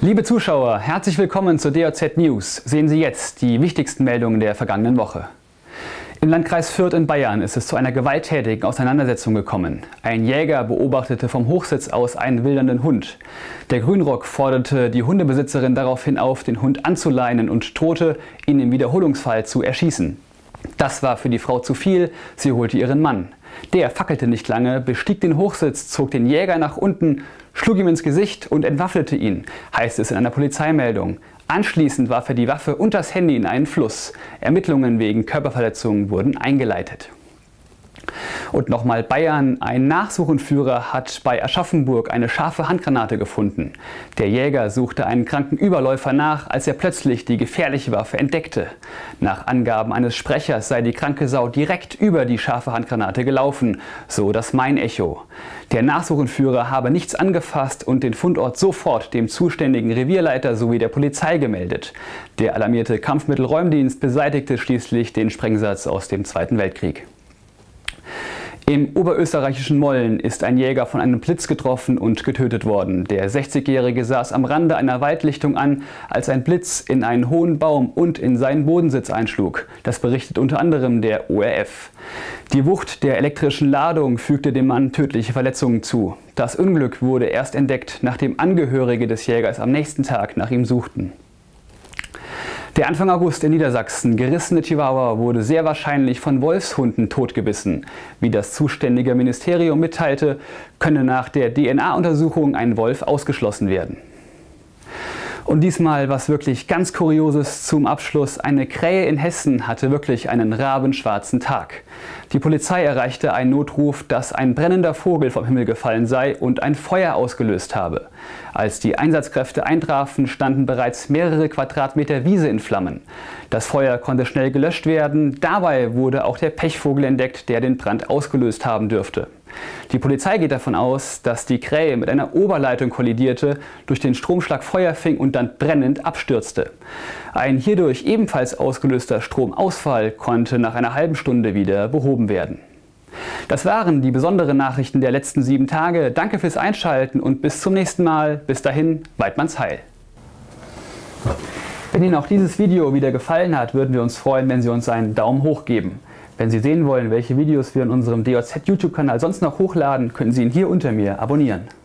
Liebe Zuschauer, herzlich willkommen zur DJZ News. Sehen Sie jetzt die wichtigsten Meldungen der vergangenen Woche. Im Landkreis Fürth in Bayern ist es zu einer gewalttätigen Auseinandersetzung gekommen. Ein Jäger beobachtete vom Hochsitz aus einen wildernden Hund. Der Grünrock forderte die Hundebesitzerin daraufhin auf, den Hund anzuleinen und drohte, ihn im Wiederholungsfall zu erschießen. Das war für die Frau zu viel, sie holte ihren Mann. Der fackelte nicht lange, bestieg den Hochsitz, zog den Jäger nach unten, schlug ihm ins Gesicht und entwaffnete ihn, heißt es in einer Polizeimeldung. Anschließend warf er die Waffe und das Handy in einen Fluss. Ermittlungen wegen Körperverletzungen wurden eingeleitet. Und nochmal Bayern. Ein Nachsuchenführer hat bei Aschaffenburg eine scharfe Handgranate gefunden. Der Jäger suchte einen kranken Überläufer nach, als er plötzlich die gefährliche Waffe entdeckte. Nach Angaben eines Sprechers sei die kranke Sau direkt über die scharfe Handgranate gelaufen, so das Main-Echo. Der Nachsuchenführer habe nichts angefasst und den Fundort sofort dem zuständigen Revierleiter sowie der Polizei gemeldet. Der alarmierte Kampfmittelräumdienst beseitigte schließlich den Sprengsatz aus dem Zweiten Weltkrieg. Im oberösterreichischen Molln ist ein Jäger von einem Blitz getroffen und getötet worden. Der 60-Jährige saß am Rande einer Waldlichtung an, als ein Blitz in einen hohen Baum und in seinen Bodensitz einschlug. Das berichtet unter anderem der ORF. Die Wucht der elektrischen Ladung fügte dem Mann tödliche Verletzungen zu. Das Unglück wurde erst entdeckt, nachdem Angehörige des Jägers am nächsten Tag nach ihm suchten. Der Anfang August in Niedersachsen gerissene Chihuahua wurde sehr wahrscheinlich von Wolfshunden totgebissen. Wie das zuständige Ministerium mitteilte, könne nach der DNA-Untersuchung ein Wolf ausgeschlossen werden. Und diesmal was wirklich ganz Kurioses zum Abschluss. Eine Krähe in Hessen hatte wirklich einen rabenschwarzen Tag. Die Polizei erreichte einen Notruf, dass ein brennender Vogel vom Himmel gefallen sei und ein Feuer ausgelöst habe. Als die Einsatzkräfte eintrafen, standen bereits mehrere Quadratmeter Wiese in Flammen. Das Feuer konnte schnell gelöscht werden. Dabei wurde auch der Pechvogel entdeckt, der den Brand ausgelöst haben dürfte. Die Polizei geht davon aus, dass die Krähe mit einer Oberleitung kollidierte, durch den Stromschlag Feuer fing und dann brennend abstürzte. Ein hierdurch ebenfalls ausgelöster Stromausfall konnte nach einer halben Stunde wieder behoben werden. Das waren die besonderen Nachrichten der letzten 7 Tage. Danke fürs Einschalten und bis zum nächsten Mal. Bis dahin, Weidmanns Heil. Wenn Ihnen auch dieses Video wieder gefallen hat, würden wir uns freuen, wenn Sie uns einen Daumen hoch geben. Wenn Sie sehen wollen, welche Videos wir in unserem DJZ YouTube-Kanal sonst noch hochladen, können Sie ihn hier unter mir abonnieren.